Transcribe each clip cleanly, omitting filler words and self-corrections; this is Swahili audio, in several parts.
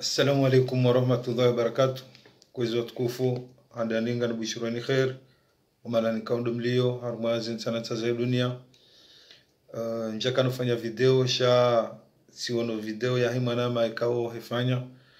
Assalamu alaikum warahmatullahi wabarakatuh. Kwezi watukufu andaninga na bishurani khair umala nikaundo mlio harmazin sana za dunia. Njaka nufanya video sha siono video ya himanama ikao hefanya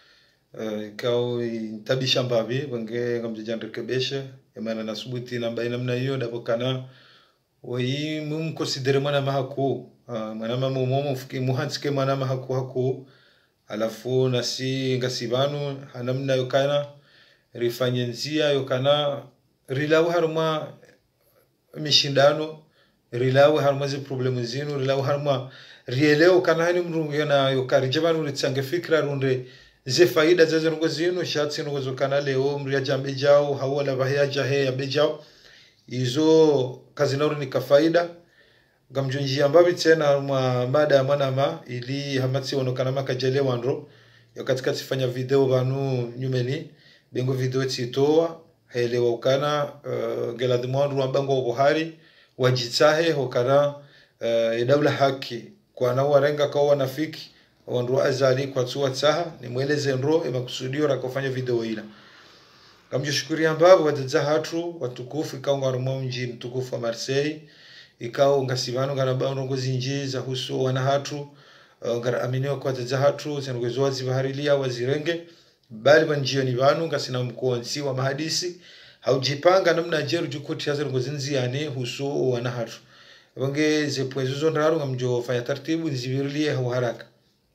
ikao intabisha mbabi wange ngamjanja rekebeshe yamana nasubuti namba namna hiyo dabokana wai mumkonsidere mwana mahaku mwana mumomo fiki muhansike mwana mahaku alafu nasi ngasibanu hanamna yokana rifanyenzia yokana rilawu haruma mishindano rilawu haruma zi problemu zinu rilawu haruma rieleo kana hani mrungu na yokari jabanu ritsange fikra runde ze faida za zirungo zinu shatsi nungo zokana leo mria jambe jao hawala bahia jahe ya bejao izo kazinauru ni kafaida gamjunjia mbabi tena mada ya manama ili hamatsi onokana makajele wanro ya katika tifanya video banu nyumeni bengo video titoa helewa ukana geladimwanru wambango Buhari wajitsahe hokana edawla haki kwa na warenga kwa wanafiki wanru azali kwa tsuwa tsaha ni mweleze nro makusudio la kufanya video ila gamjushukuria mbabu wadza hatu watukufu ikaunga rumo mji mtukufu wa Marseille ikao ngasibano garaba rongozi njiza huso wana hatu ngar aminio kwa za hatu sengozo zibaharilia wazirenge bali banjio ni banu ngasina mkonsi wa mahadisi haujipanga namna jeru jukuti hazo rongozi nziane huso wana hatu wange ze pwezo ndaro ngamjo fanya taratibu zibirilie haraka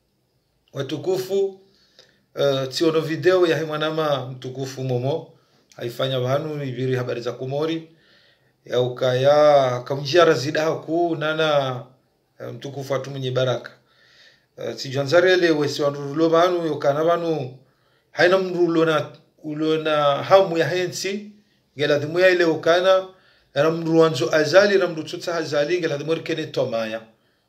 watukufu tiono video ya himwanama mtukufu momo haifanya banu ibiri habari za Komori ya ukaya kamjia razida ku nana mtukufu atu mwenye baraka sijanzare le wesi wanrulo banu yokana banu haina mrulo na ulona hamu ya hensi gela dimu ya ile ukana era mruanzo azali na mrututsa azali gela dimu rikene tomaya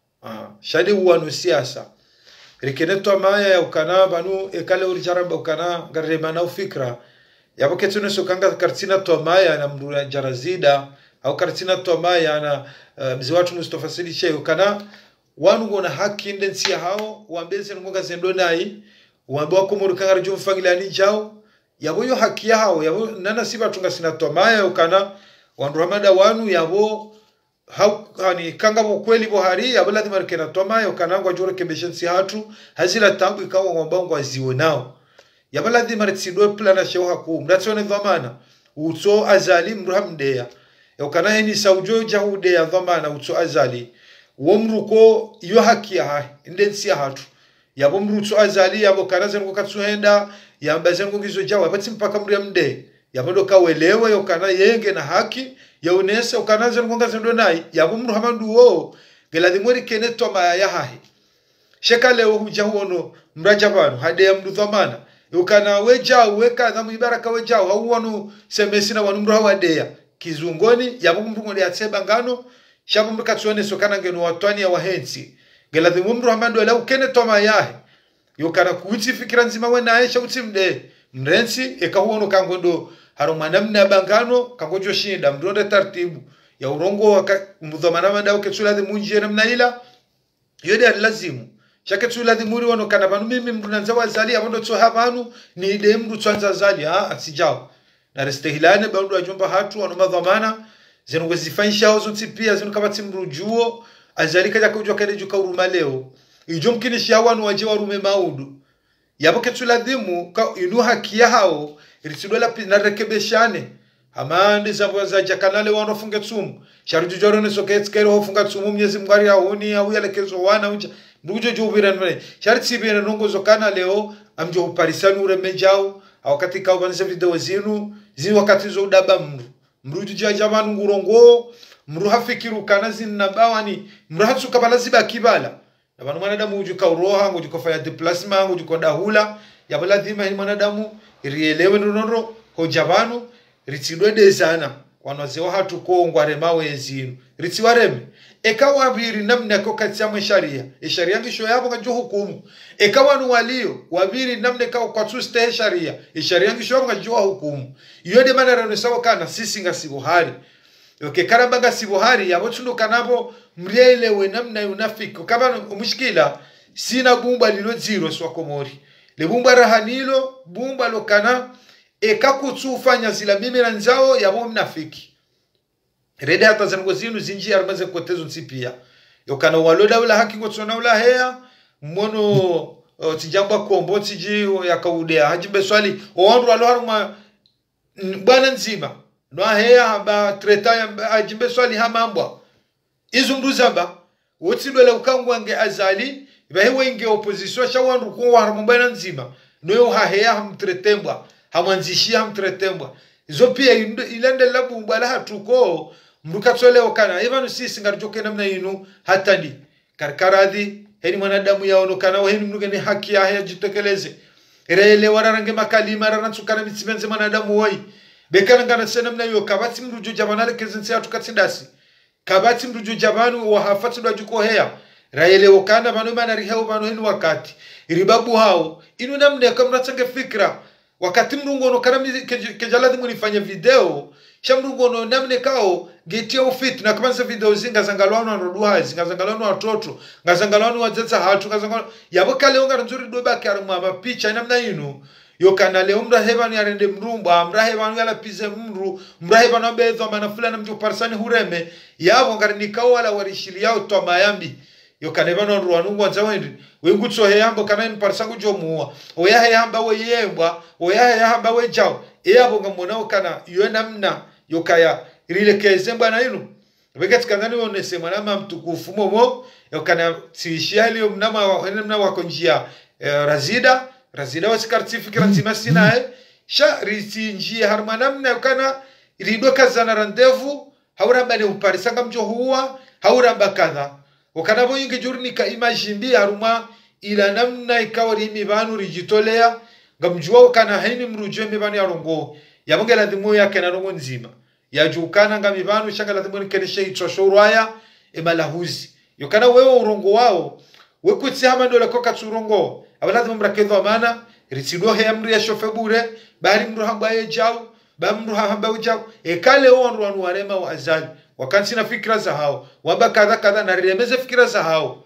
shadi uwanu siasa rikene tomaya ya ukana banu ekale urijaramba ukana garemana ufikra yabo ketune sokanga kartina tomaya na mrua jarazida au kartina tomaya na mzi watu Mustafa Sidi Sheikh kana wanu gona haki ndensi hao wambeze ngonga zendo nai wambe wakomuru kangara jum fangilani jao yabo yo haki yao yabo nana siba tunga sina tomaya ukana wandu ramada wanu yabo hani kanga bo kweli Buhari yabo lazima rikena tomaya ukana ngwa jore kembeshensi hatu hazila tangu ikawa ngombango aziwe nao yabo lazima ritsidwe plana sheho haku mdatsone dhamana utso azali mruhamdeya yokana heni saujo jahude ya dhamana utso azali womruko iyo haki ya ndensi ya hatu yabo mrutso azali yabo kanaze ngo katsuhenda yambaze ngo gizo jawa batsi mpaka mriamde yabo ndo kawelewe yokana yenge na haki ya unesa ukanaze ngo ngazendo nai yabo mruhamandu wo geladimori keneto maya ya hahi sheka leo hujahuono mrajabano hade ya mrudhamana yokana weja weka dhamu ibaraka weja hauwanu semesina wanu mruhawadeya kizungoni yabo mrungoni atseba ngano shabu mrikatsone sokana ngeno watwani ya wahensi geladhimu mruhamando ela ukene toma yahe yokana kuuti fikira nzima wena aisha utimde mrensi ekahuono kangondo haromana mna bangano kangojo shinda mronde tartibu ya urongo mudhamana manda uketsula de munjie namna ila yode alazimu shaketsula de muri wono kana banu mimi mrunanza wazali abondo tso habanu ni de mru tsanza zali asijao na restehilane bandu ajomba hatu wano madhamana zenu wezifanyisha hozo tipia zenu kabati mrujuo azali kaja kujua kade juka uruma leo ijomkinisha wanu waje warume maudu yabo ketula dhimu inu haki ya hao irisidwela na rekebeshane amande za jakanale wano funge tsumu sharuju jorone soketskero hofunga tsumu mnyezi mngari haoni au yalekezo wana unja ndujo jubira nwe sharti bina nongo zokana leo amjo uparisanu uremejao au katika ubanze video zinu wakati zo udaba mruju jamanu ngurongo mru hafikiru kana zinabawani mru hatsuka balaziba kibala abantu mwanadamu ujuka uroha ngujuka fanya deplasma ngujuka dahula yabala dhima ni mwanadamu irielewe nonoro ko jabanu ritsidwe dezana wanozewa hatu ko ngware mawe zinu ritsiwareme ekawa biri namna ko katsama sharia ngisho yabo ngajo hukumu ekawa nu walio wabiri namna ka kwa tuste sharia ngisho yabo ngajo hukumu yode manara no sawa kana sisi ngasi Buhari karamba ngasi Buhari yabo tundo kanabo mrielewe namna unafiki kama umushikila sina bumba lilo zero swa Komori le bumba rahanilo bumba lokana ekakutsufanya zila mimira nzao yabo mnafiki rede hata zango zinu zinji armaze kotezo nsipia yokana waloda ula haki ngotsona ula hea mmono tijamba kombo tiji yakaudea hajimbe swali owandu aloharuma bwana nzima no hea haba treta ya hajimbe swali hamambwa izo mruzamba wotsidwele ukangwange azali bahewe inge opposition shawandu ko haruma bwana nzima no hea hamtretembwa hamwanzishia hamtretembwa izo pia ilende labu bala hatuko mrukatsole okana evanu sisi ngarjoke namna inu hatandi karkaradhi heni mwanadamu yaonokana heni mnugene haki ya jitekeleze erele wararange makalima ranatsukana mitsimenze mwanadamu woi bekana ngana sena mna yo kabati mrujo jabanale kezense atukatsidasi kabati mrujo jabanu wa hafatu dwajuko hea raele okana banu mana riheo banu heni wakati iribabu hao inu namne kamratsange fikra wakati mrungono kana kejaladi munifanya video shamrungono namne kao getia ufit na kama video zinga zangalwano roduha zinga zangalwano watoto ngazangalwano wazetsa hatu ngazangalwano yabo leonga nzuri doba karumwa mapicha namna inu yokana leo mra hebani arende mrumba mra hebani yala pize mra hebani obezo mana fulana mtu parsani hureme yabo ngari nikao wala warishili yao to mayambi yokana bano ruwanungu wanzawendi wengutso heyambo kana mparsangu jomuwa oya heyamba we yembwa oya heyamba we jao yabo ngamona kana yonamna yokaya rilekeze bwana inu bekati kanani onese mwanama mtukufu momo yokana tishia leo mnama wako njia razida wasikartifikira nzima sinae sha riti njia harmanamna yokana ilidoka zana randevu hauramba ne uparisanga mjo huwa hauramba kadha wakana bo yinge jurni ka imagine haruma ila namna ikawa rimi banu rijitolea ngamjua kana haini mrujwe mibani yarongo yabongela dimu yake na rongo nzima yajukana ngamibanu shangala dimu keneshe itsoshorwaya emalahuzi yokana wewe urongo wao wekutsi hamando koka tsurongo abala dimu mrakedo amana ritsidwa he amri ya shofebure bari mru hamba yejao bamru hamba ujao ekale onru anu warema wa azali wakansi na fikra za hao wamba kadha na remeze fikra za hao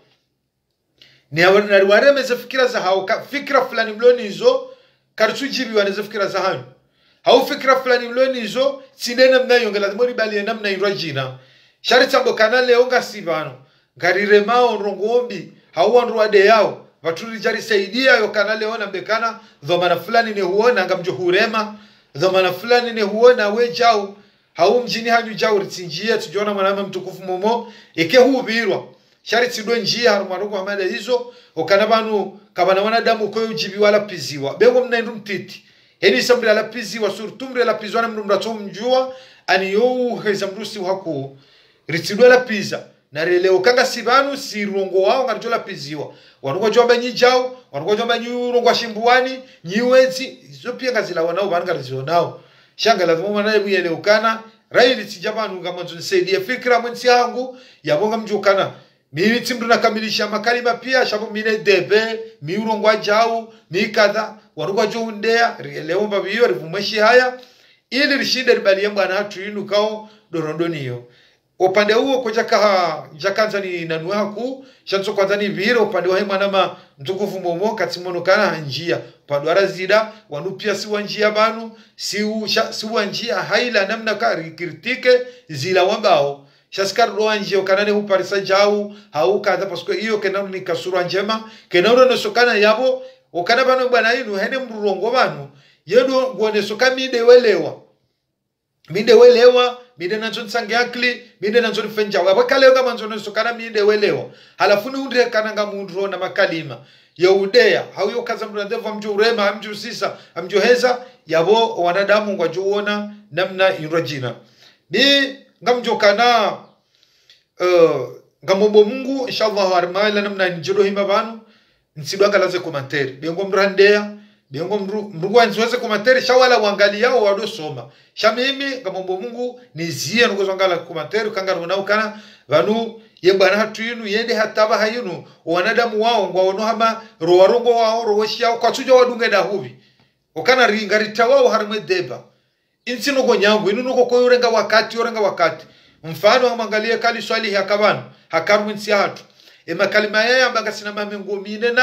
ni waremeze fikra za hao fikra fulani mloni hizo kartujibi waneze fikra za hao hau fikra fulani mloni hizo sinena mnayo ngala mori bali namna irajina shari tambo kanale onga sivano ngariremao rongoombi hau wanru wade yao waturi jari saidia yo kanale ona mbekana dhamana fulani ne huona ngamjo hurema dhamana fulani ne huona we jao hau mjini hanyu jao ritsinjia tujiona mwanama mtukufu momo eke hubirwa shari tidwe njia harumarugu hamada hizo okana banu kabana wanadamu koyo ujibi wala piziwa bengo mnaindu mtiti heni samri ala piziwa surtumri ala pizwana mrumratu mjua ani yu heza mrusi waku ritidwe la piza na releo kanga sibanu si rongo wao ngarjola piziwa wanungo jomba njijao wanungo jomba nyurongo shimbuani nyiwezi zo pia ngazila wanao banga rizonao shanga lazima mwanae muyeleukana raili tijabanu ngamanzo nisaidia fikra mwensi yangu yabonga mjukana mimi timdu nakamilisha makalima pia shabu mine debe miurongwa jau mikadha warugwa juundea leo mbabiyo rivumweshi haya ili rishinde ribali mbwana hatu inu kao dorondoniyo upande huo kujaka jakanza ni nanuwa ku shanso kwanza ni viro upande wa manama mtukufu momo katimono kana njia upande wa razida wanupia siwa njia banu siwa njia haila namna ka rikritike zila wambao shaskar roa njia kanane uparisa jau hau kadha pasko hiyo kenaru ni kasura njema kenaru nosokana yabo okana banu bwana inu hene mrurongo banu yedo ngone sokami mide welewa mide nanzo nsange akli mide nanzo nfenja wabakale nga manzo nosokana mide welewa halafuni undre kananga mundro na makalima ya udea hauyo kaza mrandevu mjo urema mjo sisa mjo heza yabo wanadamu ngwajuona namna irajina ni ngamjo kana ngamombo Mungu inshallah harmaila namna njiro hima banu nsidwanga laze komentari bengo mrandea bengo mrugwa nziweze komentari shawala wangali yao wadosoma shamimi ngamombo Mungu nizie ngozongala komentari kanga runau banu yebana hatu yinu yende hataba hayinu wanadamu wao ngwaono hama rowarongo wao roweshi yao kwa tuja wadunge da hubi okana ringarita wao harme deba insino go nyangu inu nuko koyorenga wakati mfano amangalie kali swali hakabanu hakarmu nsi hatu ema kalima yaya ambaga sina mamengo mine naya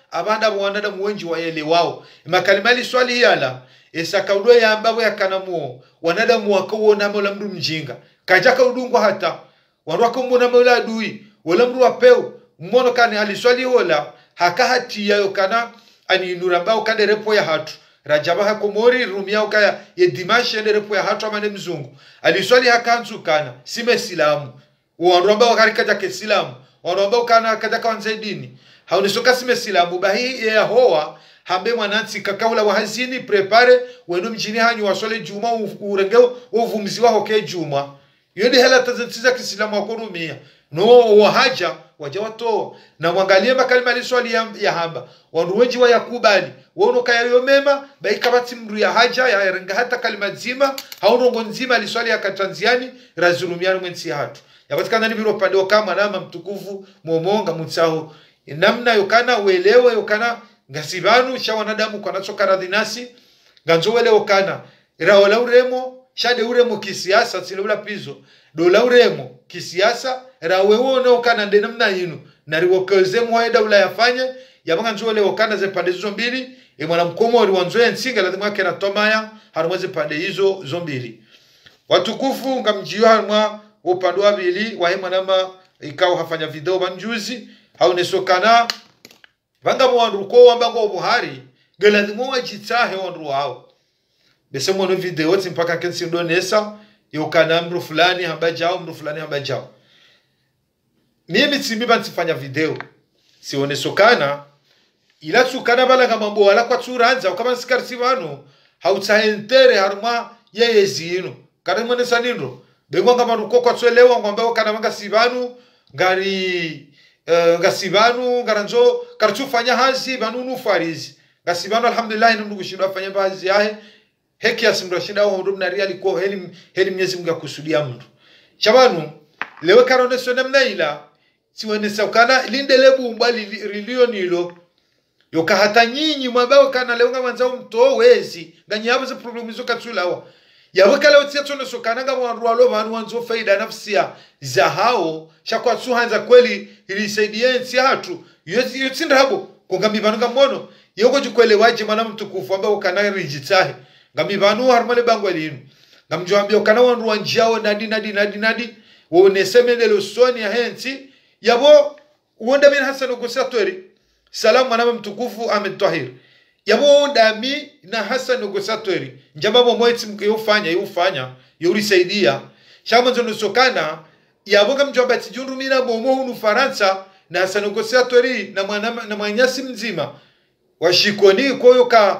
abanda wanada muwenji waelewao makalimali swali yala esakaudwa ya ambabo ya kanamuo wanada muwakauona mola mdu mjinga kajaka udungwa hata wanwaka mbona mola adui wala mdu wapeu mmono kani aliswali hola haka hati yayo kana ani nurambao kande repo ya hatu rajaba hakomori rumia ukaya ye dimashi ende repo ya hatu amane mzungu aliswali haka kana sime silamu wanrambao karikaja ke silamu wanrambao kana kaja kawanze dini haunisoka sime silamu bahi ya hoa hambe mwanansi kakaula wahazini prepare wenu mjini hanyu wasole juma urengeo uvumziwa hoke juma yodi hela tazantiza kisilamu wakurumia no wahaja waja watoa na mwangalie makalima liswali ya hamba wanuweji wa yakubali wono kaya yomema baikabati mru ya haja ya renga hata kalima zima haurongo nzima liswali ya katanziani razurumiano mwensi hatu yapatikana ni biro pande kama nama mtukufu momonga mutsaho namna yokana uelewe yokana ngasibanu sha wanadamu kwa nacho karadhinasi ganzo wele yokana iraola uremo shade uremo kisiasa silobla pizo dola uremo kisiasa rawe wona okana ndena mna yinu nariwokoze mwaida ula yafanye yabanga nzole okana ze pande hizo mbili mwana mkomori wanzoe nsinga lazima yake na tomaya harumweze pande hizo zombili watukufu ngamjio harumwa upande wa bili wa mwanama ikao hafanya video banjuzi haunesokana vanga mwanduko wambango Buhari gelazima wajitahe wandu wao bese mwana video mpaka kensi ndonesa yokana mru fulani hambajao mru fulani hambajao mimi tsimbiba ntifanya video sionesokana ila tsukana bala mambo wala kwa tsuranza kama nsikarisi vano hautsaentere haruma yeye zino kana mwene sanindro bengo ngama ruko kwa tswelewa ngombe kana manga sivanu ngari ngasivanu ngaranzo kartufanya hazi banunu farizi ngasivanu alhamdulillah ndu kushindwa fanya baadhi yahe heki asimro shinda ho ndo na reali ko heli Mwenyezi Mungu akusudia mtu chabanu lewe karone sone mnaila siwene saukana lindelebu mbali rilio nilo yoka hata nyinyi mwabao kana leunga manzao mto wezi nganyabo ze problemi zo katsulawa yaweka leo tsiatsone sokana nga mwanrualo vanu wanzo faida nafsia za hao shakwa tsuhanza kweli ilisaidia nsi hatu yotsinda habo kongambi banu ngamono yoko jukwelewaje mana mtukufu ambao kana rijitahe ngambi banu harmale bango linu ngamjoambia kana wanru wanjao nadi wonesemedelo soni ya hensi yabo uonda bin Hassan Ogosatweri salamu mwanama mtukufu Ahmed Tahir yabo ndami na Hassan Ogosatweri njamabo mwezi yufanya yurisaidia shamanzo nusokana yabo ngamjomba tijurumina momo hunu Faransa na Hassan Ogosatweri na mwanyasi mzima washikoni ko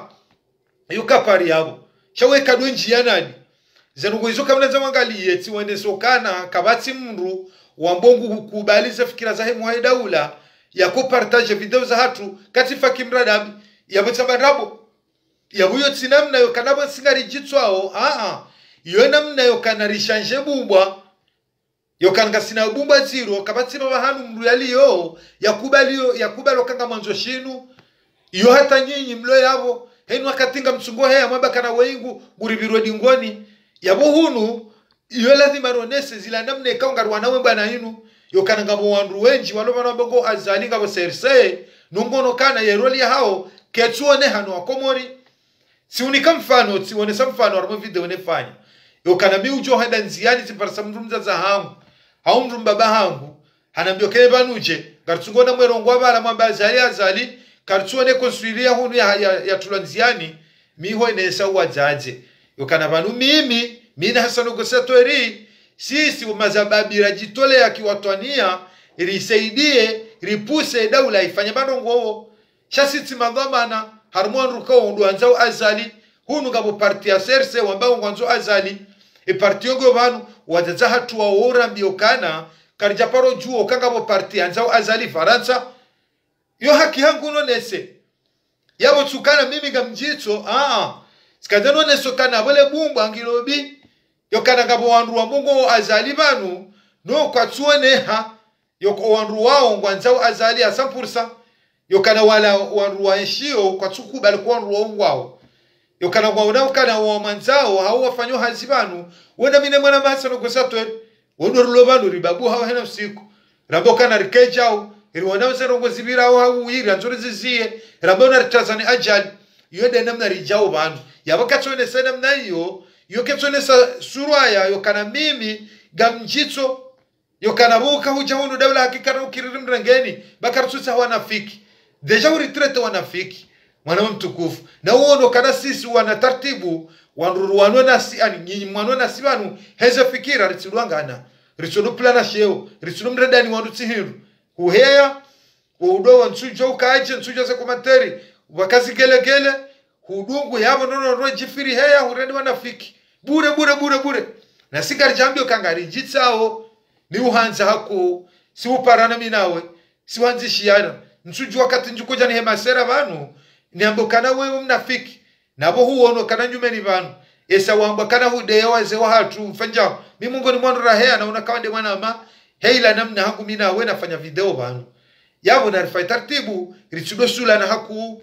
yuka pari yabo shawe kadwenji yanani zanugoizo kamnaza mwangalie tiwende sokana kabati mru wambongu kubaliza fikira zahe muhaidaula ya kupartage video za hatu katifa kimradabi yabotabarabo yabuyo tinamna yo kanabo singari jitswao yo namna yo kanarishange bubwa yo kanga sina bumba zero kabati baba hanu mru yaliyo yakubalo kanga manzo shinu yo hata nyinyi mlo yabo henu akatinga mtsungo heya mwaba kana wengu guribirwe dingoni yabo hunu iyo lazima ronese zila namne kaunga rwanawe bana hinu yokana ngabo wandu wenji waloba nabongo azali ngabo serse nungono kana yeroli hao ketsuone hano akomori siunika mfano sione samfano armo video nefanya yokana mi ujo hada nziani ziparasa mrumza za hangu hao mrumba bahangu hanambio kele banuje gartsungona mwerongo abala mwamba azali kartsuone konstruiria hunu ya tulanziani miho inesa wazaje yokana banu mina Hassan Ogosatweri sisi mazababira jitole ya kiwatwania ilisaidie ripuse daula ifanye bandongo shasiti madhamana harmon ruko ndo anzao azali hunu ngabo parti ya serse wambao ngwanzo azali parti yogo banu wazaza hatu waora mbiokana karjaparo juo kangabo parti anzao azali Faransa yo haki hangu nonese yabo tsukana mimi ngamjitso sikadano nesokana bole bumbu angilobi yokana ngabo wandu wa Mungu azali banu no kwatsuone yoko wandu wao ngwanzao azali ya 100% yokana wala wandu wa nshio kwatsuku bali kwa wandu wao yokana kwaona ukana wa manzao hao wafanyo hazibanu wenda mine mwana Hassan Ogosatweri wondo rulobanu ribabu hao hena usiku rabo kana rikejao iliwana zerongo zibira au uiri anzori zizie rabona ritazani ajali yode namna rijao bantu yabakatsone sana namna yo ketsone sa suraya yo kana mimi gamjitso yo kana buka huja hunu dawla hakika ukiririm rangeni bakarutsa wanafiki deja uritrete wanafiki mwana mtukufu na uono kana sisi wana taratibu wanruruano na si ani nyinyi mwana na si banu heze fikira ritsulwangana ritsulu plana sheo ritsulu mredani wandu tsihiru uheya udo wansujo ukaje nsujo za komateri wakazi gelegele hudungu yabo nono rojifiri heya uredi wanafiki bure na sigari jambio kangari jitsao ni uhanza hako si uparana minawe si wanzishiana nsujo wakati njukoja ni hemasera banu ni ambokana wewe mnafiki nabo huono kana nyumeni banu esa wamba kana hudeya waze wa hatu mfanja mimungo ni mwandu rahea na unakawande mwana ama heila namna hangu mina we nafanya video banu yabo na rifai tartibu ritsudo sula na haku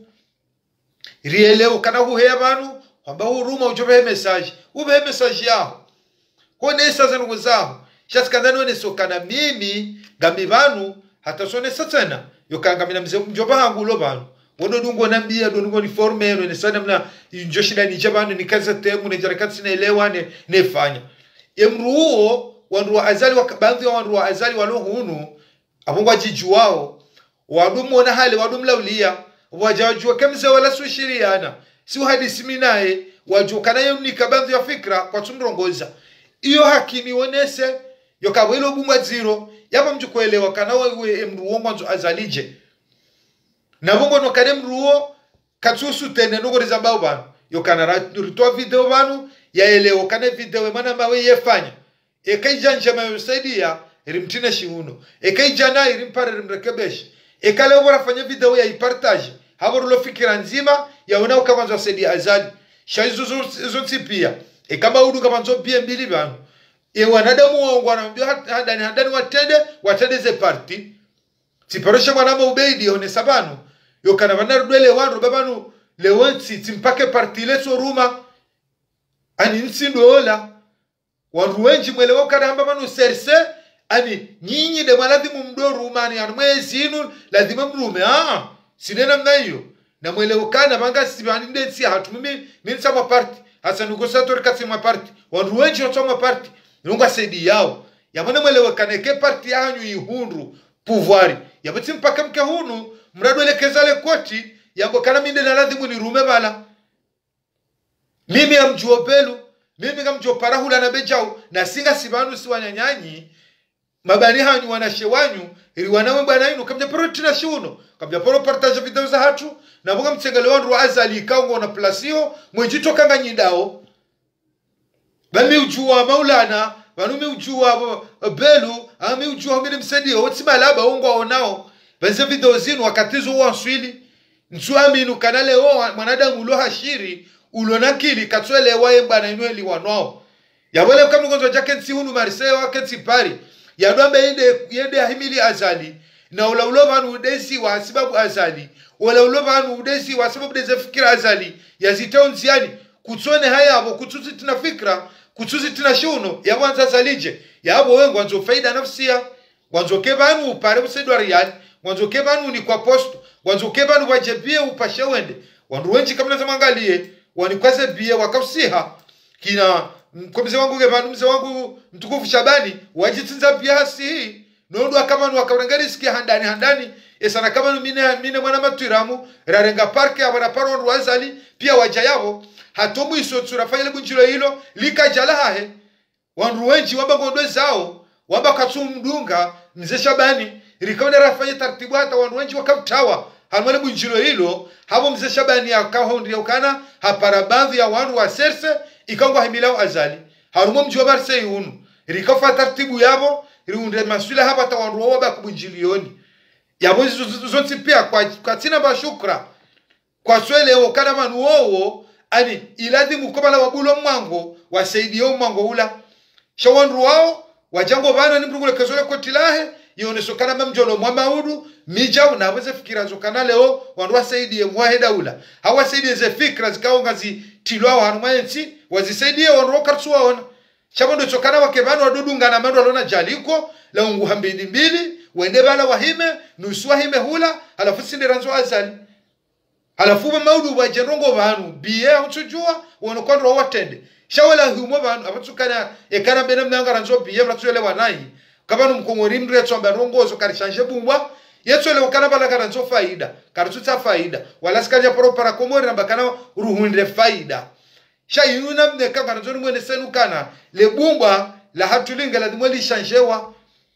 rieleo kana huheya banu wamba huruma ujobe message ube message yao kone esa zanu zao shaskandano ne sokana mimi gambi banu hata sone satana yokanga mina mjoba hangu lo banu wono dungo nambia dungo ni forme no ne sana mna injoshida ni jabanu ni kaza temu ne jarakati na elewa ne fanya emruo wanru azali wakabandhi wanru azali walo hunu abongwa jijuwao wadumu na hali wadumu laulia wajajua kemze wala sushiriana si hadisi minae wajukana yoni kabandhi ya fikra kwa tumrongoza iyo hakini wonese yokabwelo bumwa zero yaba mjukuelewa kana wewe emruo mwanzo azalije na bongo no kare mruo katsusu tene no goriza bauban yokana ritoa video banu yaelewa kana video mana mawe yefanya ekaijanja mayosaidia irimtina shiuno ekaijana irimpare rimrekebesha ekale warafanya video ya ipartage haborulo fikira nzima yaona ukamanza saidia azali shaizo zote pia ekama udu kamanzo pia mbili banu wanadamu wangu wanambia hadani watende ze party tiparosha mwanama ubeidi one sabanu yokana banarudwele wanru babanu lewonsi timpake party leso ruma ani nsindo ola wanru wenji mwelewo kana hamba manu serse ani nyinyi de maladhimu mdoru umani anu mwezi inu lazima mrume sinena mna hiyo na mwelewo kana manga sibani ndensi hatu mimi sama party hasa nukosatori kasi ma party wanru wenji otoma party nunga sedi yao yamana mwelewo kana ke party yanyu ihundu pouvoir yabati mpaka mke hunu mradwele kezale koti yambo kana minde na lazima ni rume bala mimi amjuo pelu mimi kamjuo parahula na bejao na singa sibanu si wanyanyanyi mabani hanyu wanashewanyu ili wanawe bwana inu kamja proti na shuno kamja poro partage video za hatu na bunga mtsegele wanru azali kaungo na plasio mwenjito kanga nyidao bami ujua maulana wanumi ujua belu ami ujua mimi msadio wotima laba ongo onao benze video zinu wakatizo wanswili nsuami inu kanale o mwanadamu ulo hashiri ulo nakili katwele wae bwana inu wanao yabole kama ngonzo jacket hunu mariseo wakati pari yadwambe yende ahimili azali na ulaulovanu udesi wa sababu azali ulaulovanu udesi wa sababu deze fikira azali yazitao nziani kutsone haya abo kutsuzi tina fikra kutsuzi tina shuno yabanza azalije yabo wengo wanzo faida nafsia wanzo kebanu upare usedwa riyali wanzo kebanu ni kwa posto wanzo kebanu wajebie upashe wende wandu wenji kamla zamangalie wanikwaze bie wakausiha kina kwa mzee wangu gebanu mzee wangu mtukufu Shabani wajitinza pia hasi nondo kama ni wakarangari sikia handani esana kama mine mwana matiramu rarenga parke abana paron wazali pia wajayabo hatomu isotsura fanyele bunjiro hilo likajala hahe wandu wenji waba ngondwe zao waba katsumdunga mzee Shabani rikaona rafanye taratibu hata wandu wenji wakamtawa halmale bunjiro hilo habo mzee Shabani akaho ndio kana hapara baadhi ya wandu wa serse ikango himilao azali harumo mjua barse yunu rikafa taratibu yabo riunde masula hapa tawandu waba kubunjilioni yabo zonti pia kwa tina bashukra kwa swele okana manu wowo ani iladi mukobala wabulo mwango wasaidio mwango ula shawandu wao wajango bana ni mrungule kezole kotilahe yoneso kana mjolo mwamaudu mijao na weze fikira zokana leo wandu wasaidie mwaheda ula hawasaidie ze fikra zikaonga tilwa hanumayensi wazisaidie wandu kartsuwa ona shabondo chokana wakebano wadudunga na mando alona jaliko la ungu hambidi mbili wende bala wahime nusu wahime hula alafu sindira nzo azali alafu maudu wa jenrongo banu biye utujua wono kwandro watende shawela humo banu abatukana ekana bena mnanga nzo biye mratule wanai kabanu mkongori mre tsomba rongozo karishanje bumbwa yetsole ukana bala kana nzo faida karutsa faida wala sikanya pro para komori namba kana ruhundre faida shayuna mneka kana nzo mwene senukana le bumbwa la hatulinga la dimoli shanjewa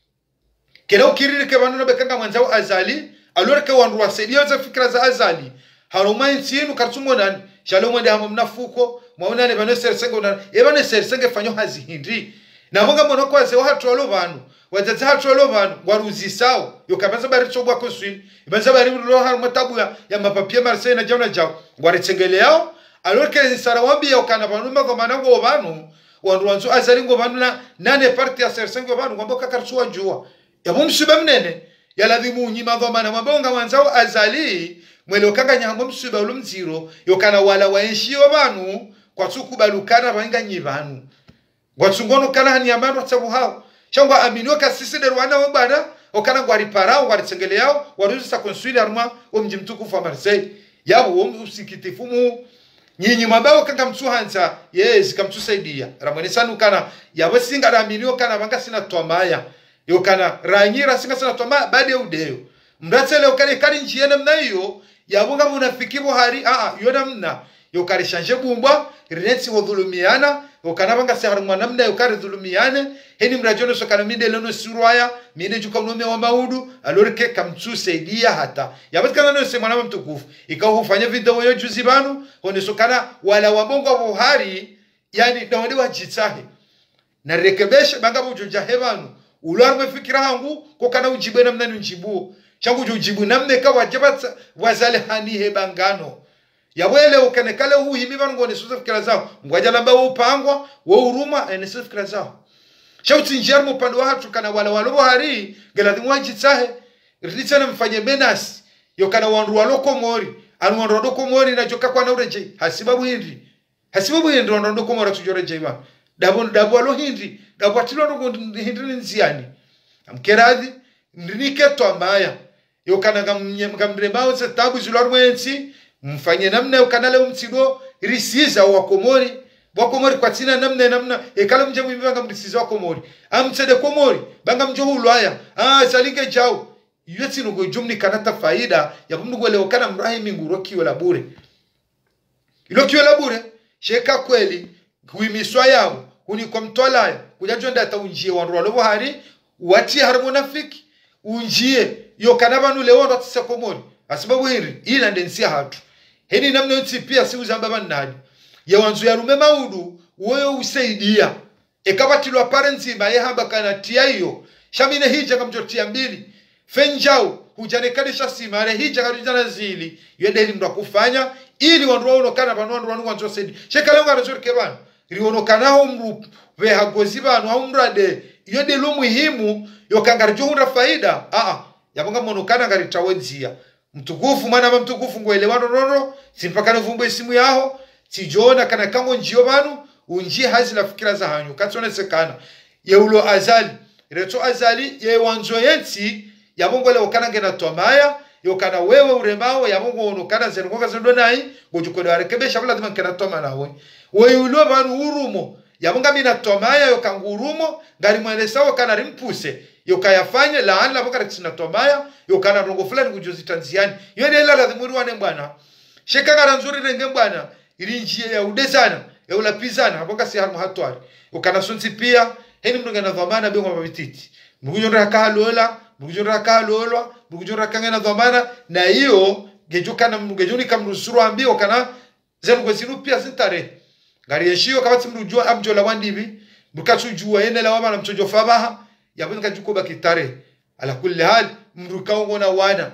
kila ukiriri ke banu bekanga mwanzao azali alore ke wanru wasaidia za fikra za azali haruma insinu kartumo nan shalomo ndi hamu mnafuko mwaona ne bano sersengo na ebane sersenge fanyo hazi hindri na monga mono kwa ze hatolo banu wazaza hatolo banu waruzisao yokabanza bari chobwa koswini ibanza bari ro haruma tabu ya mapapie marseille na jauna jao waritengele yao alore ke sarawambi yokana banu magomana ngo banu wanruanzo azali ngo banu na nane parti ya sersengo banu ngomboka karsuwa jua yabo msiba mnene yaladhimu nyima dhamana mabonga wanzao azali mwele kanga nyango msiba ulumziro yokana wala waenshio banu kwa tukubalukana banga nyibanu ngwatsungono kana hani amano tsabu hao changwa aminio kasisi de rwanda wabana okana ngwari parao ngwari tsengele yao waruzi sa konsuli arma o mji mtukufu wa Marseille yabo usikitifumu nyinyi mabao kanga mtsuhanza yes kamtusaidia ramwene sanu kana yabo singa raminio kana banga sina twamaya yokana ranyira singa sina twamaya bade udeo mratsele okane kali njiena mna hiyo yabunga munafikibo hari yona mna yokari shanje bumbwa renetsi wodhulumiana yokana banga sehar mwanamna yokari dhulumiane heni mrajono sokana mide leno surwaya mide jukaunome wa maudu alorike kamtsu saidia hata yabatkana no semana mtukufu ikawa hufanya video yo juzi banu hone sokana wala wabongo wa hari yani dawade wajitsahe na rekebesha banga bujoja hebanu ulwarme fikira hangu kokana ujibena mnani njibu changu jujibu namne ka wajabat wazale hani hebangano yawele ukanekale hu himiba ngone suza fikira zao ngwaja lamba upangwa wa huruma ene suza fikira zao shauti njermo pando watu kana wala walobo hari galadi mwajitsahe ritana mfanye menas yokana wandu waloko mori anu wandu waloko mori na joka kwa na ureje hasibabu hindi wandu waloko mori tujoreje ba dabu walo hindi dabu atilo ndo hindi nziani amkeradhi ndinike twamaya yokana ngamremao za tabu zulorwensi mfanye namna yokanale umtsigo risiza wakomori kwa tina namna ekala mje mwimba mrisiza wakomori amtsede komori banga mjo hulwaya salike jao yeti nugo jumni kanata faida ya mndugo leo kana mrahimi nguro kiyo la bure ilo kiyo la bure sheka kweli kuimiswa yao kuni kwa mtwala kujajonda ata unjie wanru walobo hari wati harmonafiki unjie yokana banu leo ndo tsisa komori asibabu hiri ila ndensia hatu heni namna yoti pia si uzamba nadi ya wanzu ya rume maudu wewe usaidia ekabatilwa parenti maye hamba kana tia hiyo shamine hija kamjotia mbili fenjao hujanekalisha simare hija karujana zili yedeli mndo kufanya ili wanru ono kana banu wanzu saidi shekalenga razurke bana riono kana ho mru we hagozi banu ho mrade yede lo muhimu yokangarjo hunda faida yabonga monokana ngari tawenzia mtukufu mwana mtukufu ngoelewano roro simpakana vumbo simu yaho tijona kana kango njio banu unji hazi la fikira za hanyu katsone sekana yeulo azali reto azali ye wanzo yenti yabongo le okana ngena tomaya yokana wewe uremao yabongo onokana zengoka zendonai ngojukole arekebesha bula dima kana toma nawe weyulo banu urumo yabonga mina tomaya yokangurumo ngari mwene sawa kana rimpuse yokayafanya laana boka tsina tomaya yokana rongo fulani kujuzi tanziani yone la dhimuri wane bwana sheka ngara nzuri renge bwana ilinjie ya udezana ya ulapizana boka si harmu hatwari yokana sunzi pia heni mnunga na dhamana bengwa mabititi mbujonra kahalola mbujonra kangena dhamana na hiyo gejukana mgejuni kamrusuru ambio kana zenu kwesinu pia sintare ngari yeshio kabati mrujua amjola wandibi mukachujua yene la wama na mchojo fabaha yabonga juko bakitare ala kulli hal mrukao ngona wana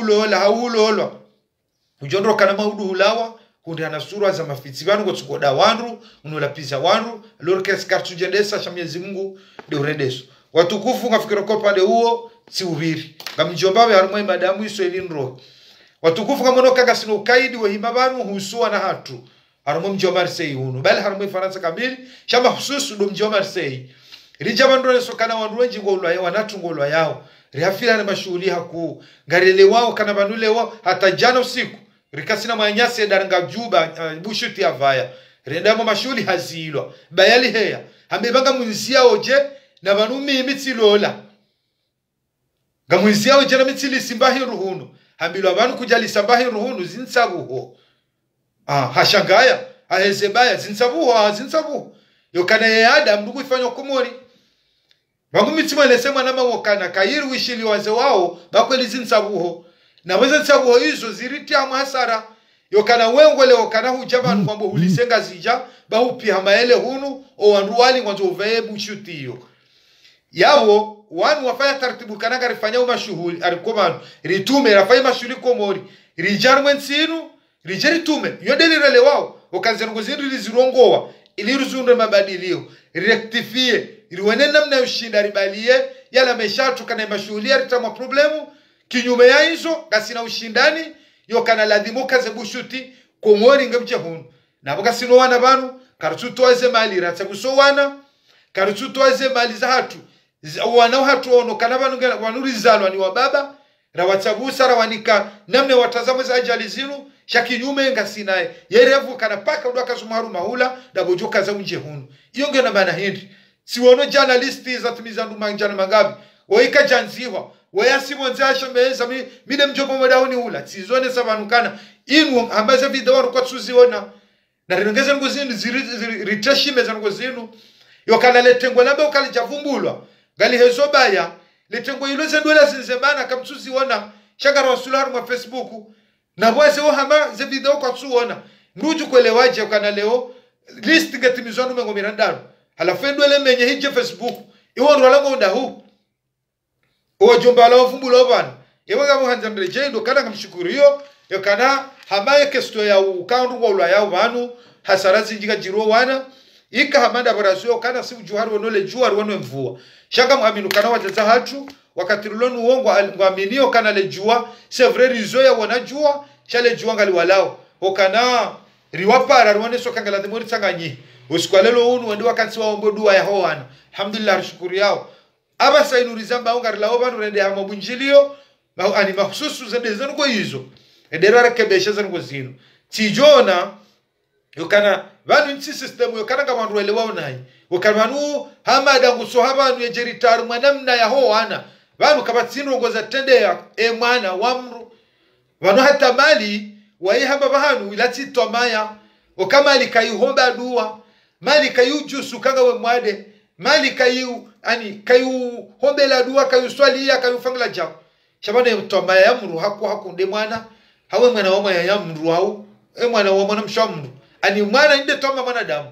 haulola ujondro kana maudu hulawa kundi ana sura za mafiti banu go tsukoda wanru unola pizza wanru lorkes kartu jendesa shamyezi Mungu de uredeso watukufu ngafikira kwa pande huo si ubiri ngamjombawe harumwe madamu iso elinro watukufu ngamonoka gasino kaidi we himabanu husua na hatu harumwe mjomba Marseille uno bali harumwe Faransa kamili shamba hususu do mjomba Marseille rijabandro sokana wanruenji ngolwa yao wanatu ngolwa yao rihafila na mashughuli haku ngarele wao kana banule wao hata jana usiku rikasina manyase daranga juba bushuti avaya rendamo mashughuli hazilwa bayali heya hambebanga munzia oje na banumi imitilola ngamunzia oje na mitili simbahi ruhunu hambilo abantu kujali sambahi ruhunu zinsabuho hashangaya ahezebaya zinsabuho yokana ya Adam ndugu ifanywa kumori bangu mitima lesema nama wakana kayiri wishili waze wao bakweli zinsabuho na weze nsabuho hizo ziriti hasara yokana wengole wakana hujabanu kwambo hulisenga zija bahu pia maele hunu o wanruwali mwanzo uvebu shutiyo yawo wanu wafanya taratibu kananga rifanya umashuhuli arikomanu ritume rafanya mashuhuli komori rijarmwen sinu rijeritume yodeli rele wao wakanzengo zinu rizirongowa ili ruzunde mabadilio rectifie iliwene namna ushinda ribalie yala meshatu kana mashuhulia ritama problemu kinyume ya hizo kasina ushindani yokana ladhimu kaze bushuti komori ngemche hunu naboka sino wana banu karututo aze mali ratsabuso wana karututo aze mali za hatu wana hatu ono kana banu wanurizalwa ni wababa rawatsabusa rawanika namne watazamo za ajali zinu shakinyume ngasinaye yerevu kana paka udwaka sumaru mahula dabojoka za unje hunu iyo ngena bana hindi siwono journalisti za tumizandu manjana mangabi oika janziwa wayasimonzasha meza mide mjobo modauni hula sizone sabanukana inu ambaza video kwa tuziona na ringeze ngozinu ritashime za ngozinu yokana letengo labe ukalijavumbulwa gali hezo baya letengo ilo zendwela zinzemana kamtuziona shaka rasularu mwa Facebook na bwase hama ze video kwa tuona mruju kwelewaje kana leo list ngatimizwanu mengo mirandaro halafendo ele menye hije Facebook iwo ndo lango ndahu o jomba la fumbulo bana iwo ga muhanja mrejendo kana kamshukuriyo yokana hamaye kesto ya ukandu wa yao banu hasarazi njika jiro wana ika hamanda barasyo kana si ujuharu wonole juharu wonwe mvua shaka muaminu kana wajaza hatu wakati rulonu uongo ngwaminio kana le jua c'est vrai rizo ya wanajua chale jua ngali walao okana riwapara rwane sokangala demori tsanganyi usikwalelo unu wende wakansi waombo dua ya hoana alhamdulillah shukuru yao aba sainurizamba ongari lao banu rende hama bunjilio ani mahususu zende zanu kwa hizo edera rekebesha zanu kwa zinu tijona yokana vanu nchi system yokana kama nruele wao nai wakana vanu hama dangu sohaba anu yejeritaru mwanamna ya hoana vanu kabatinu ngoza tende ya mwana wamru vanu hata mali waihamba bahanu ilati tomaya okama likayuhomba dua mali kayujusu kanga we mwade mali kayu ani kayu hombe la dua kayu swali ya kayu fangla jao shabane tomaya yamru hakunde mwana hawe mwana wa mwana yamru au mwana wa mwana mshamru ani mwana inde toma mwana damu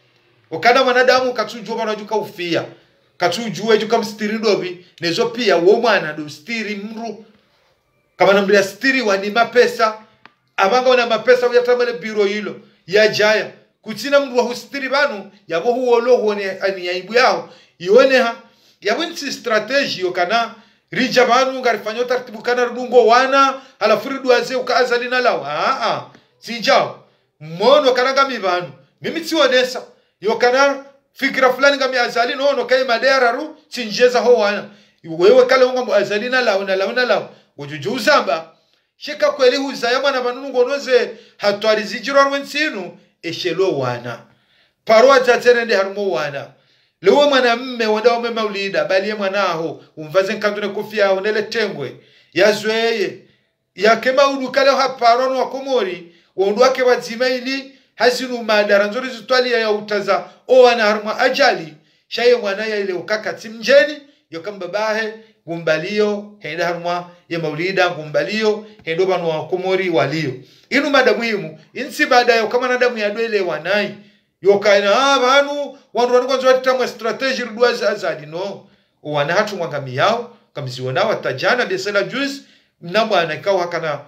okana mwana damu katujua mwana juka ufia katujua juka mstiridobi nezo pia wo mwana do stiri mru kama nambia stiri wani mapesa abanga wana mapesa uyatamale biro hilo ya jaya kutina mru wa hustiri banu yabo huolo huone ani yaibu yao ione ha yabo nsi strategy yokana rija banu ngarifanyo tartibu kana rudungo wana alafuridu aze ukazalina lao sijao mmono kana gami banu mimi tionesa yokana fikira fulani gami azali no kai madera ru sinjeza ho wana wewe kale unga azalina lao na lao ujuju zamba shika kweli huzaya mwana banu ngonoze hatwari zijiro rwensinu eshelo wana parwa taterende harmo wana lewe mwana mme wanda wame maulida bali mwana aho umvaze nkandune kofia onele tengwe yazweye yakema udukale haparono wakomori wondu wake wazima ili hazinu madara nzuri zitwali ya utaza o wana harma ajali shaye mwana ya ile ukaka timjeni yokambabahe gumbalio henda harma ya maulida gumbalio hendo banu wakomori walio inu mada muhimu insi baadaye kama na damu ya dwele wanai yokaina banu wandu kwanza watamu strategy rudwaza azadi no wana hatu mwangami yao kamziona watajana besela juice mnabwana ikawa hakana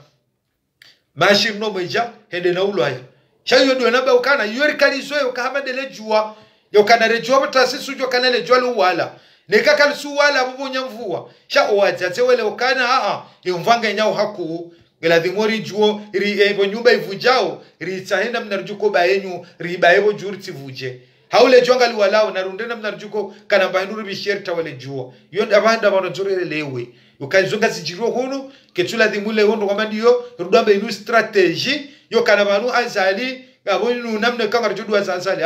mashi mno mweja hende na ulwaya shayo dwe naba ukana yori kalizo yokahama dele jua yokana rejua batasisu jo kana le jwa luwala nekaka luwala bubonya mvua sha owaza wele ukana yumvanga nyao haku gela dhimori juo ri ebo nyumba ivujao ri tsahenda mnarujuko bayenyu ri baebo juri tivuje haule jonga liwalao na rundena mnarjuko kana bahinuru bisherta wale jua yon abanda banozore lewe ukanzonga sijiro hunu ketula dimule hondo kwamba ndio rudamba inu strategy yo kana banu azali gabonu namne kanga rujudu azali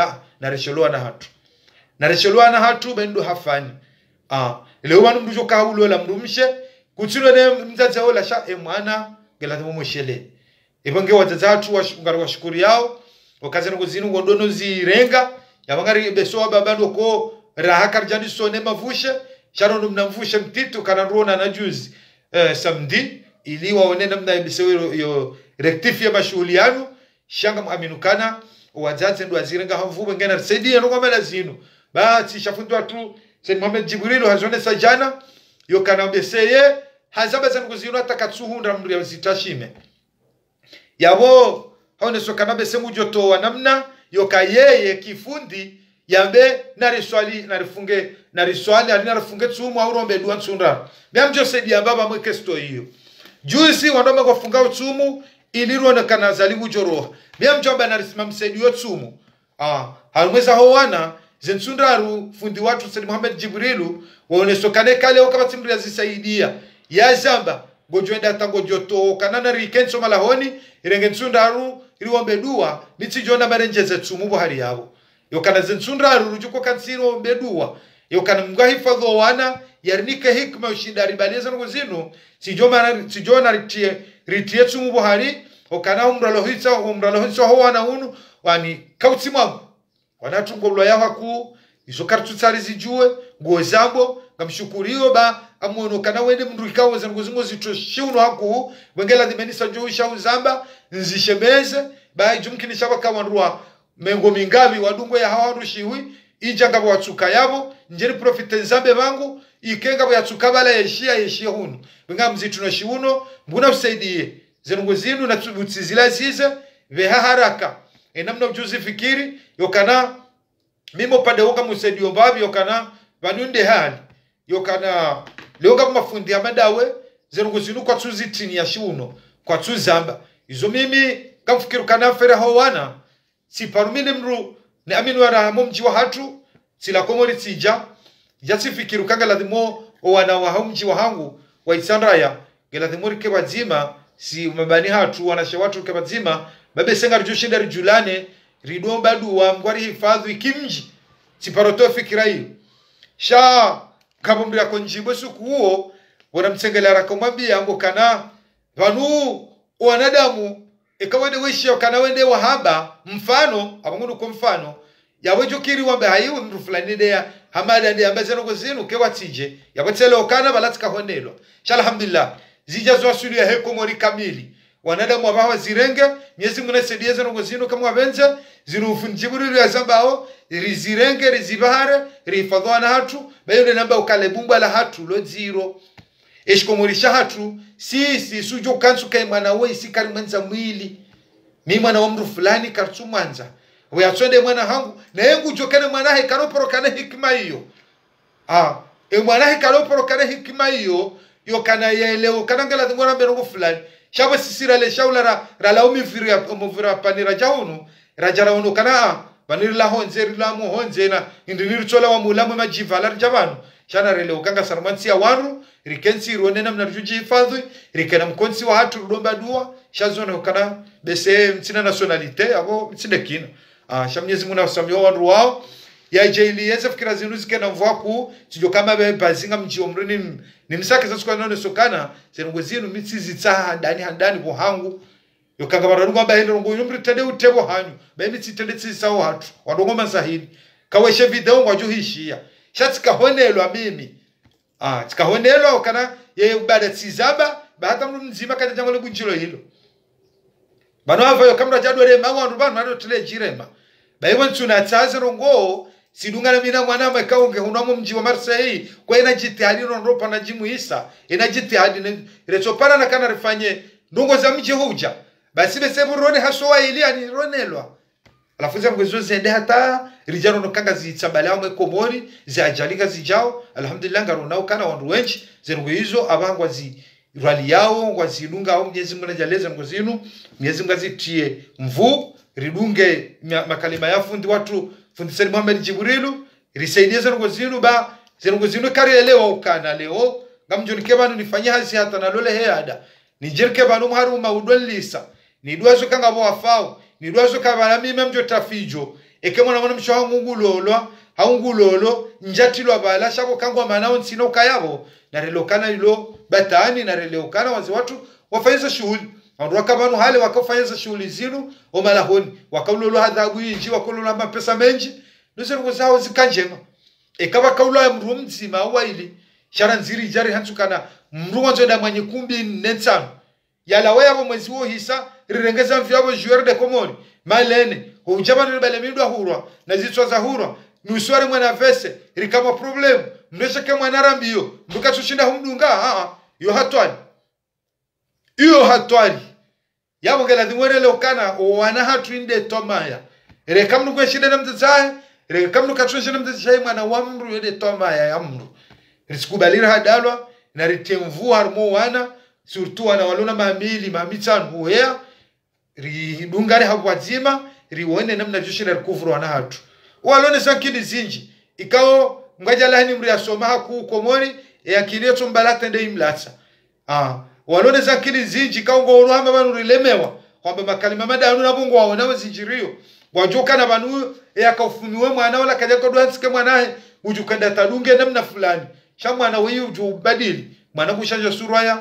na reshelwa na hatu bendo hafani leo banu mdujo kaulo la mrumshe kutsino ne mzaza ola sha mwana gela mushele ibonge watazatu wa shukuri yao wakaze ngozinu ngodono zirenga yabangari beso babando ko rahaka jani sone mavushe sharono mnamvushe mtitu kana rona na juzi samedi ili waone namna bisewe yo rectifie mashughuli yanu shanga muaminukana wazazi ndo azirenga hamvume ngena saidia no kwamba lazino basi shafundwa tu Said Muhammad Jibril hazone sajana yo kana beseye hazaba zanukuzino atakatsuhunda mndu ya zitashime yabo haone sokana besemu joto wa namna yoka yeye kifundi yambe nariswali alinafunge tsumu aurombe duan tsunda byamjo sedi baba mweke sto hiyo juzi wandoma kufunga tsumu ilirona kana zalibu joro byamjo bana risimamsedi yo tsumu halmweza howana zensundaru fundi watu Said Muhammad Jibrilu waone sokane kale okabatimri azisaidia ya zamba gojoenda tango joto kanana rikenso malahoni irengensунdaru iriwombe dua nitsijona marenjeze tsumu buhari yabo yokana zensundaru rujuko kansiro mbedua yokana mga hifadho wana yarnike hikma ushindari baleza ngozino sijona ritie tsumu buhari okana umralohitsa ho wana unu wani kautsimamu wanatungolwa yahaku izo kartutsari zijue ngozambo ngamshukuriyo ba amono kana wende mndu ikawo zangozingo zitoshiuno haku wengela dimenisa joisha uzamba nzishemeze ba jumkini shaba kawanrua mengo mingabi wadungo ya hawarushiwi ijanga watsuka yabo njeri profite nzambe bangu ikenga yatsuka bala yeshia hunu wenga mzitu na shiuno mbuna usaidie zenongozinu na tsubutsizila zize veha haraka namna ujuzi fikiri yokana mimo pande woka musaidio babi yokana banunde hali yokana leonga mafundi amadawe zenongozinu kwa tuzitini ya shiuno kwa tuzamba izo mimi kamfikiru kana fere hawana si parumine mru ni aminu wara mumji wa hatu sila komori tija jasifikiru kanga ladimo wana wa mji wa hangu wa isanraya geladimori ke wazima si mabani hatu wanashe watu ke wazima babe senga rujushinda rijulane ridomba duwa mgwari hifadhu ikimji si paroto fikira hiyo sha kabumri ya konjibo suku huo wana mtsengele rakomwambi yangu kana vanu wanadamu ikawende wishi wakana wende wahaba mfano abangundu kwa mfano yawe jokiri wambe haiwe mru fulani dea hamada ndi ambaze noko zinu kewa tije yawe tele wakana balatika honelo shalhamdulillah zija zwa suli ya heko mori kamili wanadamu wabawa zirenge miezi muna sedieze noko zinu kama wabenze zinu ufunjiburu ya zambao rizirenge rizibahare rifadwa na hatu bayo namba ukalebumba la hatu lo zero eshikomorisha hatu si sujo kansu kai mwana we isikari mwanza mwili mi mwana wa mru fulani kartu mwanza we atsonde mwana hangu na yengu jokene mwana he karoporo kana hikima hiyo mwana he karoporo kana hikima hiyo yo kana yeleo kana ngala ngora mbero fulani shaba sisira le shaula la umivira panira jaunu rajara uno kana baniri la honze la mo honze na indiniri chola wa mulamu majivala rjavanu shana rele ukanga sarmansi ya waru rikensi ruonena mnarujuji hifadhi rikena mkonsi wa hatu rudomba dua shazona ukana bese mtina nationalite abo mtinde kina shamnyezi muna wasamyo wanru wao ya jaili yeze fikira zinuzi kena mvaku tijo kama bazinga mji omrini ni msake sasa kwa none sokana zenongozinu mitsizi tsa handani bohangu yokanga bararugo amba hendo ngo yumri tende utebo hanyu ba mitsi tende tsisawo hatu wadongo masahili kaweshe video ngwajuhishia shatika honelwa mimi tikahonelwa kana ye ubada tsizaba bahata mndu mzima kata jango lebunjilo hilo bano ava yo kamra jadwere mawandu bano ado tule jirema baiwe ntuna tsaze rongo sidungana mina mwana makaunge hunamo mji wa Marseille kwa ina jitihadi ronropa na jimu isa ina jitihadi retopana na kana rifanye ndongo za mji huja basi besebu rone hasowa ili ani ronelwa alafuza mwezo zende hata rijano no kanga zitsabala mwe komori zajalika zijao alhamdulillah ngarona ukana wandu wenchi zengo hizo abangwa zi rali yao ngwazilunga au mnyezi mwana jaleza ngozinu mnyezi ngazitie mvu ridunge makalima ya fundi watu fundiseni Muhammad Jibrilu risaidie zangu zinu ba zangu zinu kari elewa ukana leo ngamjonike banu nifanyia hazi hata na lole heada nijirke banu mharu maudolisa ni duazo kanga bo afao ni duazo kabala mimi mjo tafijo ekemo na mwana msho ngulolo haungulolo njatilo bala shabo kangwa manao nsino kayabo na relokana ilo batani na relokana wazi watu wafanyisa shughuli androka banu hale wakafanyisa shughuli zinu o malahoni wakalolo hadhabu inji wakalolo mapesa menji nuze ngo zao zikanjema ekaba kaulo ya mru mzima waili shara nziri jari hansukana mru wanzo da mwenye kumbi nensano yala waya bo mwezi wo hisa rirengeza mfiabo joueur de Comore malene hujaba ni balemidwa hurwa na zitwa za hurwa nuswari mwana vese rikama problem ndeshe kama narambio mbuka tushinda humdunga yo hatwari yabo ngela dhimwere lokana wana hatu inde tomaya rekamnu kwa shida na mtzae rekamnu katosha na mtzae mwana wa mru yede tomaya ya mru risikubalira hadalwa na ritemvu harmo wana surtout wana walona mamili mamitsan huya ridungare hakwazima riwone namna joshira rikuvuru wana hatu walone sankini zinji ikao ngaja lahini mri asoma haku Komori ya kineto mbalata nde imlatsa walone sankini zinji ikao ngoro hama banu rilemewa kwamba makalima madanu na bungu waonawe zinjirio wajoka na banu ya kaufumiwe mwana wala kaja kodwansike mwanae ujukanda tadunge namna fulani sha mwana wewe ujubadili mwana kushanja suraya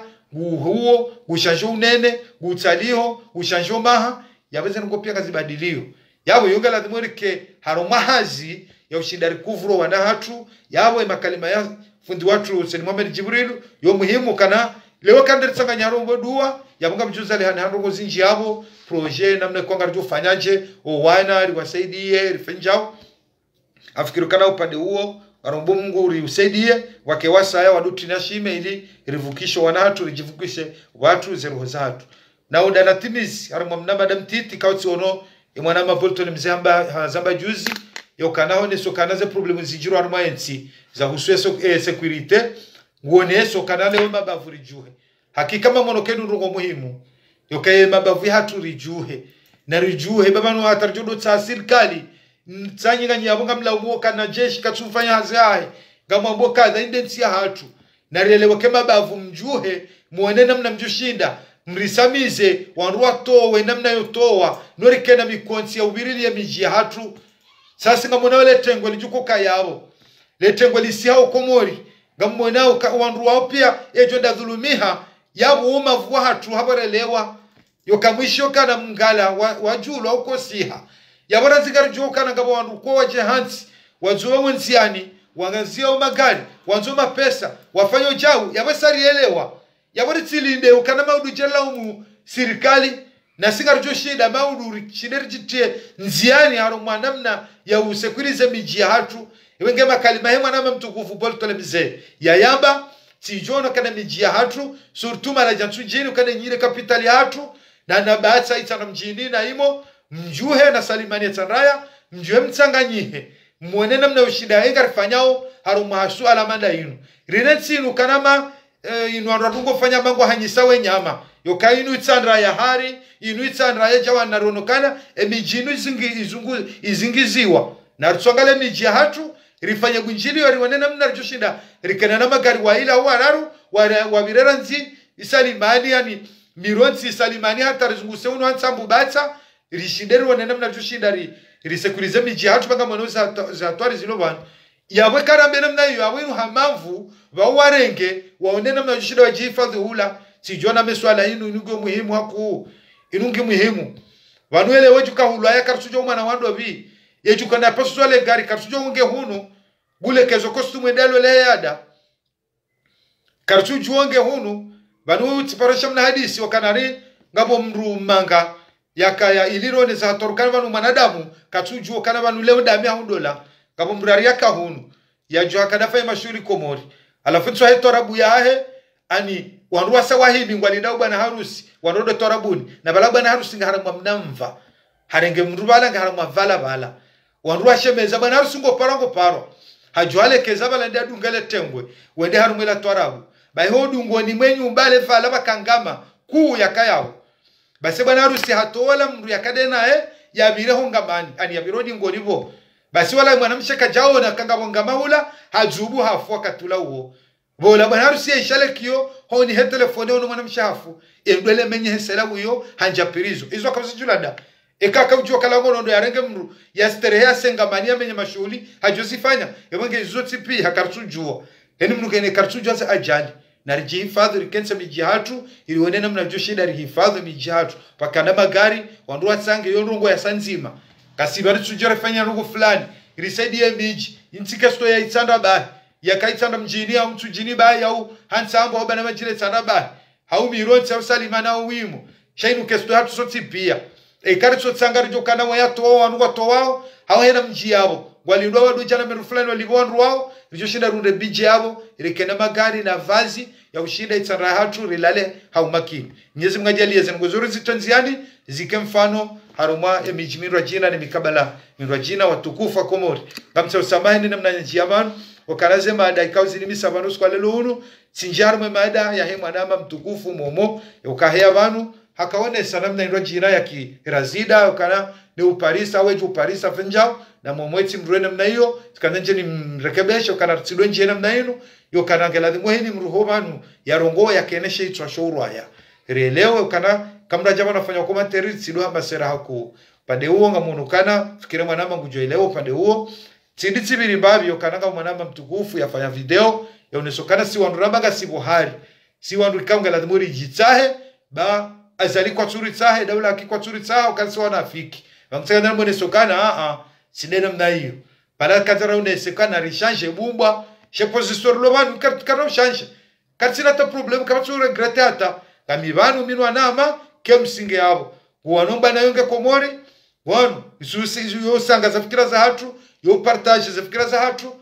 huo ushanja unene utaliho ushanja maha yaweze ngopia kazi badilio yabo yonga lazima ke haromahazi ya ushindari kuvuro wana hatu yabo makalima ya fundi watu Sayyid Muhammad Jibrilu yo muhimu kana leo kandiri tsanga nyarombo dua yabunga mjuza le hanrongo zinji yabo projet namna kwanga rjo fanyaje o wana riwasaidie rifenjao afikiru kana upande huo arombo Mungu riusaidie wakewasa ya waduti na shime ili rivukisho wanatu rijivukishe watu zeroho zatu na udana timizi arombo mnamba damtiti kauti ono imwana mabolto ni mzamba zamba juzi yokanao ne sokanaze problemu zijiro aroma ensi za huswe security ngone sokanale we mabavu rijuhe hakika mamonokenu rongo muhimu yokaye mabavu hatu rijuhe na rijuhe babanu hatarjodo tsa serikali ntanyi nganyabo ngamla umoka na jeshi katufanya hazai ngambo kadha indensi ya hatu na rielewa kema bavu mjuhe muone namna mjushinda mrisamize wanruwa towe namna yotowa norikena mikonsi ya ubirili ya miji ya hatu sasa ngamona wale tengwe lijuko kayabo le tengwe lisiao Komori ngamona wanruwa pia ejonda dhulumiha yabo umavu hatu habarelewa yokamwisho kana mngala wajulo au kosiha yabona zigarjo kana ngabo wandu ko waje hansi wazuwa wensiani wangazia magari wanzoma pesa wafanyo jau yabasarielewa yabona tsilinde ukana maudu jela umu serikali na sigarjo shida maudu shinerjitie nziani haro mwanamna ya usekurize miji ya hatu iwenge makalima hema na mtukufu bol tolemze ya yamba tijono kana miji ya hatu surtuma la jantu jini kana nyire kapitali ya hatu na nabaatsa itana mjini na imo mjuhe na salimani tanraya mjuhe mtsanganyihe muone namna ushida yenga rifanyao haruma hasu alamanda inu rinetsinu kanama inu anradungo fanya mango hanyisawe nyama yoka inu itsanraya hari inu itsanraya jawa naronokana emijinu izingiziwa na rutsongale miji ya hatu rifanya gunjili wariwane namna rjushinda rikana na magari wa ila wararu wabirera nzi isalimani yani mironzi salimani hata rizunguse uno hansambu batsa rishinderi wane namna jushinda risekurize miji hatu panga mwano za twari zino bwana yawe karambe namna yu yawe inu hamavu wawarenge waone namna jushinda wajihifadhi hula sijona meswala inu inuge muhimu haku inungi muhimu wanuele wejuka hulu haya karsujo umana wando vi yejuka na pasu wale gari karsujo unge hunu gule kezo kostumu endalo leheyada karsujo unge hunu banu tiparasha mna hadisi wakanari ngabo mru manga yakaya ilirone za torukana banu manadamu katsujuo kana banu leo dami $100 ngabo mrari yakahunu yajua kadafa mashuri Komori alafu tso hetorabu yahe ani wanruwa sawahibi ngwalida bwana harusi wanodo torabuni na bala bwana harusi ngaharamwa mnamva harenge mrubala ngaharamwa vala bala wanruwa shemeza bwana harusi ngo paro hajwale kezabala ndia dungale tengwe wende harumela torabu bayihodu ngoni mwenyu mbale vala bakangama kuu yakayao base bwana harusi hatola mru yakadena yabire hongamani ani yabirodi ngoni bo basi wala mwanamshe kajao na kanga mwanga maula hajubu hafu wakatula uo bola bwana harusi ya ishale kio honi he telefone ono mwanamshe hafu endwele menye hesela uyo hanja pirizo izo akabuzi julada ekaka ujua kala ngono ndo yarenge mru ya sterehe sengamania menye mashughuli hajosifanya yabonge izo tipi hakartujua eni mnu kene kartujua za ajali na rihifadhi rikensa mijihatu ilione namna joshida rihifadhi mijihatu pakanda magari wanduwa tsange yonrongo ya sanzima kasibari tujore fanya rungu fulani ilisaidie miji intike sto ya itsanda ba ya kaitsanda mjini au mtujini ba au hansambo au bana majile tsanda ba hau mironzi au salimana wimo shainu kesto hatu soti pia kari tsanga rijo kana wa yato wanduwa to wao hau hena mji yabo walindwa wadu jana meru fulani walibonru wao rijoshinda runde biji yabo ilikena magari na vazi ya ushinda itsara hatu rilale hau makini Mwenyezi Mungu ajalie zengo zitanziani zike mfano haruma emijimirwa jina ni mikabala mirwa jina watukufu wa Komori ngamtsa usamahini namna njiamanu wakaraze maada ikauzi ni misabanu kwa lelo unu sinjarumwe maada ya hema nama mtukufu momo ukahea vanu hakaone sanamna mirwa jina ya kirazida ukana ni uparisa weju uparisa fenjao na momweti mruene mna hiyo tukanenje ni mrekebesho kana tsidwe nje namna hino yo kana ngeladi muhini mruhobanu ya rongo ya keneshe itwa shorwaya relewe kana kamra jama nafanya commentary tsidwa masera haku pande huo ngamunukana fikire mwanama ngujoelewa pande huo tsindi tsibiri mbabi yo kana mwanama mtukufu yafanya video yaonesokana si wandu rabaga si bohari si wandu kanga muri jitsahe ba azali kwa tsuri tsahe daula ki kwa tsuri tsahe kansi wanafiki bamtsana mbone sokana sinena mna hiyo para katara unesekana rishange bumba she position lo banu katara ushanje katsina ta problem kama tsure gratata kami banu minwa nama kemsinge yabo kuwanomba na yonge Komori wanu isusi yo sanga za fikira za hatu yo partage za fikira za hatu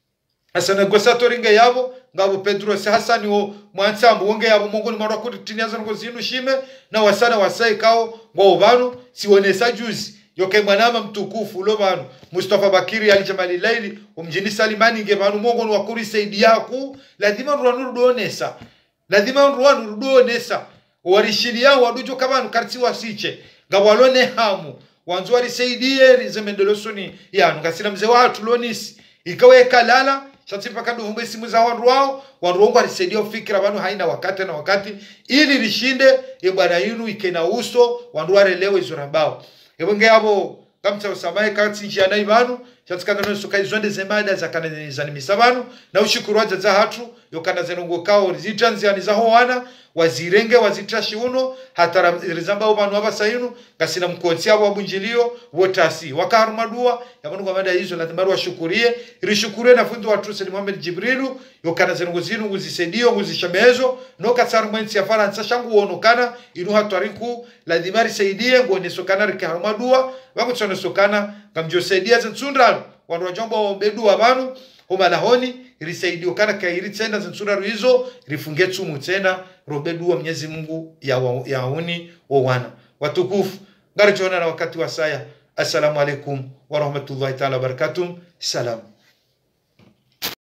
asa negotiator inge yabo ngabo Pedro Hassan wo mwansambu wonge yabo Mungu ni mara kuti tinyaza ngo zinu shime na wasana wasai kao ngo banu siwonesa juzi yoke mwanama mtukufu lo banu Mustafa Bakiri alijamali laili umjini Salimani nge banu Mungu ni wakuri saidi yako lazima ruanu donesa lazima ruanu donesa warishilia wadujo kabanu karti wasiche ngawalone hamu wanzu warisaidie rizemendelosoni yanu ngasira mzee watu lonisi ikawe kalala shati paka nduhumbe simu za wandu wao warisaidia fikira banu haina wakati na wakati ili rishinde bwana yinu ikena uso wandu warelewe izurambao ebonge abo kamtsa usamaye kati njana ibanu chatikana no sukai zonde zemada zakana zani misabanu na ushukuru waza za hatu yokana zenungo kao zitanziani za hoana wazirenge wazitrashi uno hatara rizamba ubanu abasayinu gasina mkotsi abo abunjilio wotasi wakarumadua yabanu kwa mada hizo lazima washukurie rishukurie na fundi wa Trusel Muhammad Jibrilu yokana zenungo zinu nguzisedio nguzishamezo no katsaru mwensi ya Faransa shangu onokana inu hatwariku lazima risaidie ngone sokana rikarumadua wangu tsone sokana kamjosaidia zensundralu wandu wajomba wambedu wabanu humalahoni risaidio kana kairi tena zensundralu hizo rifungetsu mutena robedu wa Mwenyezi Mungu ya uni wa wana watukufu ngarichona na wakati wa saya. Assalamu alaikum wa rahmatullahi ta'ala barakatuh. Salam.